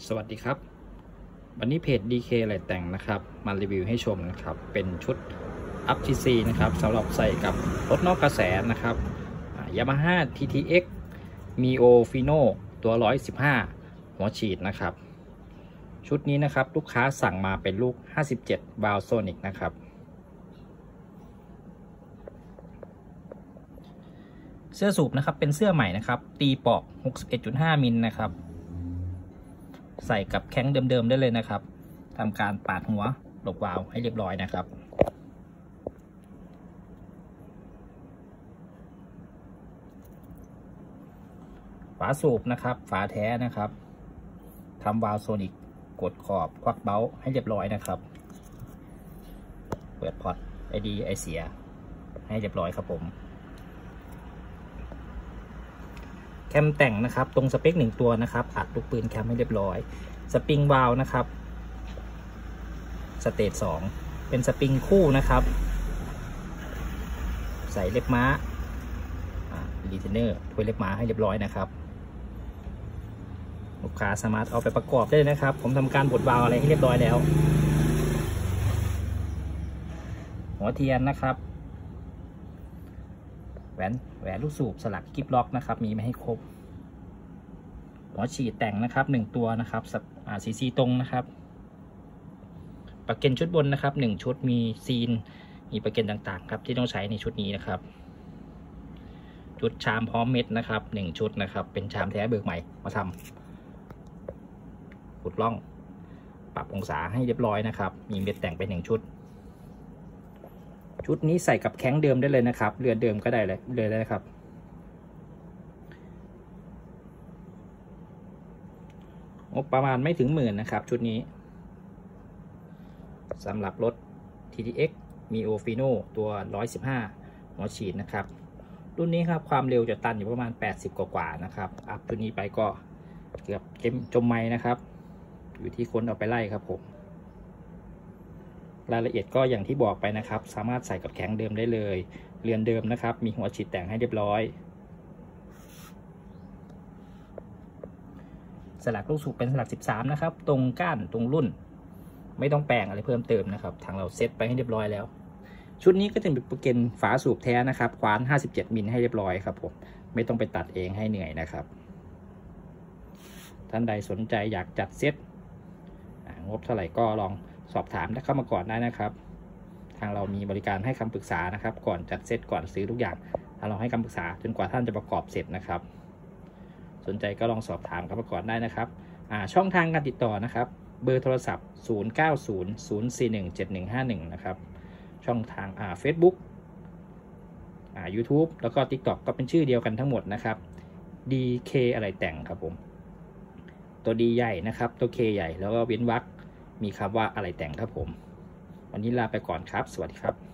สวัสดีครับวันนี้เพจ DK อะไรแต่งนะครับมารีวิวให้ชมนะครับเป็นชุด อัพ TC นะครับสำหรับใส่กับรถนอกกระแสนะครับYamaha TTX Mio Fino ตัว115หัวฉีดนะครับชุดนี้นะครับลูกค้าสั่งมาเป็นลูก57 Valve Sonic นะครับเสื้อสูบนะครับเป็นเสื้อใหม่นะครับตีปอก 61.5 มิลนะครับใส่กับแข้งเดิมๆได้เลยนะครับทำการปาดหัวหลบวาล์วให้เรียบร้อยนะครับฝาสูบนะครับฝาแท้นะครับทำวาล์วโซนิกกดขอบควักเบ้าให้เรียบร้อยนะครับเปิดพอร์ตไอดีไอเสียให้เรียบร้อยครับผมแคมแต่งนะครับตรงสเปค1 ตัวนะครับอัดลูกปืนแคมให้เรียบร้อยสปริงวาล์วนะครับสเตจ2เป็นสปริงคู่นะครับใส่เล็บม้ารีเทนเนอร์ถ้วยเล็บม้าให้เรียบร้อยนะครับลูกค้าสามารถเอาไปประกอบได้เลยนะครับผมทำการบดวาล์วอะไรให้เรียบร้อยแล้วหัวเทียนนะครับแหวนลูกสูบสลักกิ๊บล็อกนะครับมีไม่ให้ครบหัวฉีดแต่งนะครับ1 ตัวนะครับCC ตรงนะครับประเก็นชุดบนนะครับ1 ชุดมีซีนมีประเก็นต่างๆครับที่ต้องใช้ในชุดนี้นะครับชุดชามพร้อมเม็ดนะครับ1 ชุดนะครับเป็นชามแท้เบิกใหม่มาทำขุดร่องปรับองศาให้เรียบร้อยนะครับมีเม็ดแต่งไป1 ชุดนี้ใส่กับแข้งเดิมได้เลยนะครับเรือนเดิมก็ได้เลยนะครับประมาณไม่ถึง10,000นะครับชุดนี้สำหรับรถ TTX Mio Fino ตัว115หัวฉีดนะครับรุ่นนี้ครับความเร็วจะตันอยู่ประมาณ80กว่านะครับอัพตัวนี้ไปก็เกือบจมไม้นะครับอยู่ที่คนเอาไปไล่ครับผมรายละเอียดก็อย่างที่บอกไปนะครับสามารถใส่กับแข้งเดิมได้เลยเรือนเดิมนะครับมีหัวฉีดแต่งให้เรียบร้อยสลักลูกสูบเป็นสลัก13นะครับตรงก้านตรงรุ่นไม่ต้องแปลงอะไรเพิ่มเติมนะครับทางเราเซตไปให้เรียบร้อยแล้วชุดนี้ก็จะเป็นประเก็นฝาสูบแท้นะครับคว้าน57 มิลให้เรียบร้อยครับผมไม่ต้องไปตัดเองให้เหนื่อยนะครับท่านใดสนใจอยากจัดเซตงบเท่าไหร่ก็ลองสอบถามเข้ามาก่อนได้นะครับทางเรามีบริการให้คำปรึกษานะครับก่อนจัดเซตก่อนซื้อทุกอย่างทางเราให้คำปรึกษาจนกว่าท่านจะประกอบเสร็จนะครับสนใจก็ลองสอบถามเข้ามาก่อนได้นะครับช่องทางการติดต่อนะครับเบอร์โทรศัพท์0900417151นะครับช่องทางFacebook YouTube แล้วก็ TikTok ก็เป็นชื่อเดียวกันทั้งหมดนะครับ DK อะไรแต่งครับผมตัว D ใหญ่นะครับตัว K ใหญ่แล้วก็เว้นวรรคมีคำว่าอะไรแต่งครับผมวันนี้ลาไปก่อนครับสวัสดีครับ